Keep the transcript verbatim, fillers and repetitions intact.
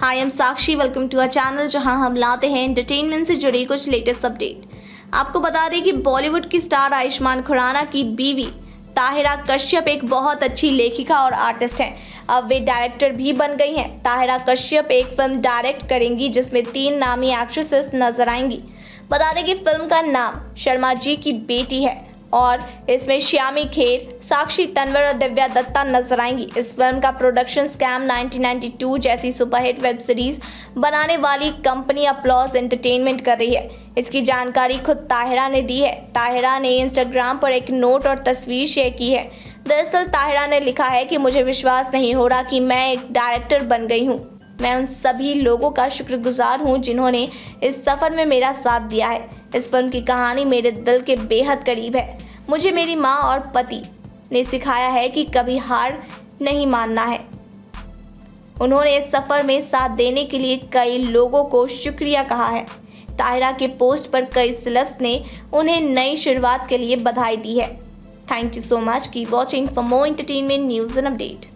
Hi, I am Sakshi. Welcome to our channel, जहां हम लाते हैं एंटरटेनमेंट से जुड़ी कुछ लेटेस्ट अपडेट। आपको बता दें कि बॉलीवुड की स्टार आयुष्मान खुराना की बीवी ताहिरा कश्यप एक बहुत अच्छी लेखिका और आर्टिस्ट हैं। अब वे डायरेक्टर भी बन गई हैं। ताहिरा कश्यप एक फिल्म डायरेक्ट करेंगी जिसमें तीन नामी एक्ट्रेसेस नजर आएंगी। बता दें कि फिल्म का नाम शर्मा जी की बेटी है और इसमें श्यामी खेर, साक्षी तन्वर और दिव्या दत्ता नजर आएंगी। इस फिल्म का production scam nineteen ninety two जैसी सुपरहिट वेब सीरीज बनाने वाली कंपनी अपलॉज एंटरटेनमेंट कर रही है। इसकी जानकारी खुद ताहिरा ने दी है। ताहिरा ने इंस्टाग्राम पर एक नोट और तस्वीर शेयर की है। दरअसल ताहिरा ने लिखा है कि मुझे विश्वास नहीं हो रहा कि मैं एक डायरेक्टर बन गई हूँ। मैं उन सभी लोगों का शुक्रगुजार हूँ जिन्होंने इस सफ़र में मेरा साथ दिया है। इस फिल्म की कहानी मेरे दिल के बेहद करीब है। मुझे मेरी माँ और पति ने सिखाया है कि कभी हार नहीं मानना है। उन्होंने इस सफ़र में साथ देने के लिए कई लोगों को शुक्रिया कहा है। ताहिरा के पोस्ट पर कई सेलेब्स ने उन्हें नई शुरुआत के लिए बधाई दी है। Thank you so much. Keep watching for more entertainment news and update.